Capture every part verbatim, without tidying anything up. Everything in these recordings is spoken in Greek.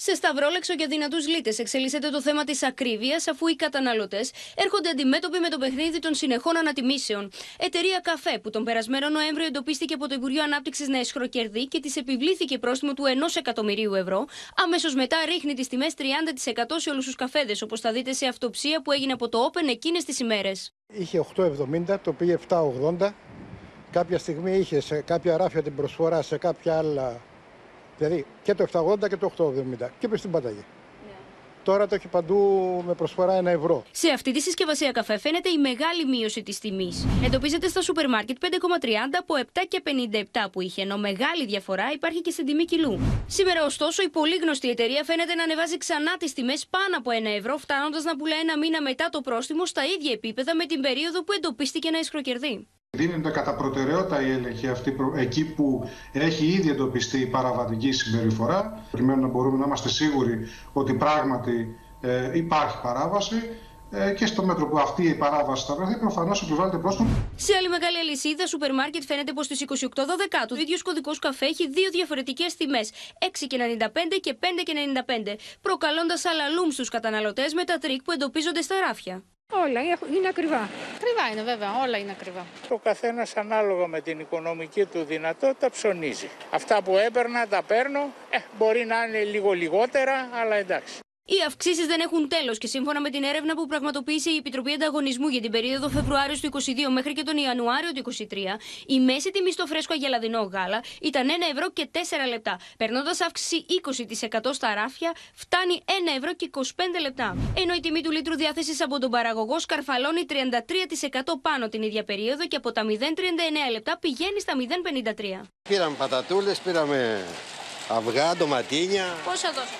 Σε σταυρόλεξο για δυνατούς λίτες εξελίσσεται το θέμα της ακρίβειας, αφού οι καταναλωτές έρχονται αντιμέτωποι με το παιχνίδι των συνεχών ανατιμήσεων. Εταιρεία Καφέ, που τον περασμένο Νοέμβριο εντοπίστηκε από το Υπουργείο Ανάπτυξης να αισχροκερδεί και της επιβλήθηκε πρόστιμο του ενός εκατομμυρίου ευρώ, αμέσως μετά ρίχνει τις τιμές τριάντα τοις εκατό σε όλους τους καφέδες, όπως θα δείτε σε αυτοψία που έγινε από το Open εκείνες τις ημέρες. Είχε οκτώ εβδομήντα, το πήγε επτά ογδόντα. Κάποια στιγμή είχε σε κάποια ράφια την προσφορά, σε κάποια άλλα. Δηλαδή και το επτά ογδόντα και το οκτώ εβδομήντα. Και είπε στην Πάταγη. Yeah. Τώρα το έχει παντού με προσφορά ένα ευρώ. Σε αυτή τη συσκευασία καφέ φαίνεται η μεγάλη μείωση της τιμής. Εντοπίζεται στα σούπερ μάρκετ πέντε κόμμα τριάντα από επτά και πενήντα επτά που είχε, ενώ μεγάλη διαφορά υπάρχει και στην τιμή κιλού. Σήμερα, ωστόσο, η πολύ γνωστή εταιρεία φαίνεται να ανεβάζει ξανά τις τιμές πάνω από ένα ευρώ, φτάνοντας να πουλάει ένα μήνα μετά το πρόστιμο στα ίδια επίπεδα με την περίοδο που εντοπίστηκε να αισχροκερδεί. Δίνεται κατά προτεραιότητα η έλεγχη αυτή εκεί που έχει ήδη εντοπιστεί η παραβατική συμπεριφορά, προκειμένου να μπορούμε να είμαστε σίγουροι ότι πράγματι ε, υπάρχει παράβαση ε, και στο μέτρο που αυτή η παράβαση θα βρεθεί, προφανώς επιβάλλεται πρόστιμο. Σε άλλη μεγάλη αλυσίδα σούπερ μάρκετ φαίνεται πως στις είκοσι οκτώ Δεκάτου ο ίδιος κωδικός καφέ έχει δύο διαφορετικές τιμές, έξι και ενενήντα πέντε και πέντε και ενενήντα πέντε, προκαλώντας αλαλούμ στους καταναλωτές με τα τρίκ που εντοπίζονται στα ράφια. Όλα είναι ακριβά. Ακριβά είναι βέβαια, όλα είναι ακριβά. Ο καθένας ανάλογα με την οικονομική του δυνατότητα ψωνίζει. Αυτά που έπαιρνα τα παίρνω, ε, μπορεί να είναι λίγο λιγότερα, αλλά εντάξει. Οι αυξήσεις δεν έχουν τέλος και σύμφωνα με την έρευνα που πραγματοποίησε η Επιτροπή Ανταγωνισμού για την περίοδο Φεβρουάριο του είκοσι δύο μέχρι και τον Ιανουάριο του είκοσι τρία, η μέση τιμή στο φρέσκο αγελαδινό γάλα ήταν ένα ευρώ και τέσσερα λεπτά. Περνώντας αύξηση είκοσι τοις εκατό στα ράφια, φτάνει ένα ευρώ και είκοσι πέντε λεπτά. Ενώ η τιμή του λίτρου διάθεσης από τον παραγωγό σκαρφαλώνει τριάντα τρία τοις εκατό πάνω την ίδια περίοδο και από τα μηδέν κόμμα τριάντα εννέα λεπτά πηγαίνει στα μηδέν κόμμα πενήντα τρία. Πήραμε πατατούλες, πήραμε αυγά, ντοματίνια. Πόσα δώσατε?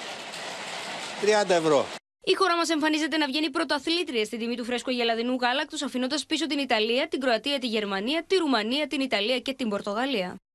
τριάντα ευρώ. Η χώρα μας εμφανίζεται να βγαίνει πρωταθλήτρια στην τιμή του φρέσκου αγελαδινού γάλακτος, αφήνοντας πίσω την Ιταλία, την Κροατία, τη Γερμανία, τη Ρουμανία, την Ιταλία και την Πορτογαλία.